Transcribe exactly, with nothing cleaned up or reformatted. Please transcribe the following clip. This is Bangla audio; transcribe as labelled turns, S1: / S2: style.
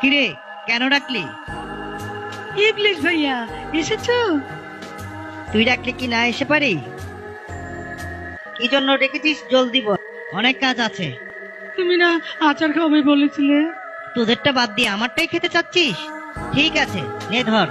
S1: কিরে, কেন ডাকলি?
S2: ইবলিশ ভাইয়া, এসেছো?
S1: তুই ডাকলে কি না এসে পারি? কি জন্য ডেকেছিস জলদি বল, অনেক কাজ আছে।
S2: তুমি না আচার খাবে বলেছিলে?
S1: তোদেরটা বাদ দিয়ে আমারটাই খেতে চাচ্ছিস? ঠিক আছে, নে ধর।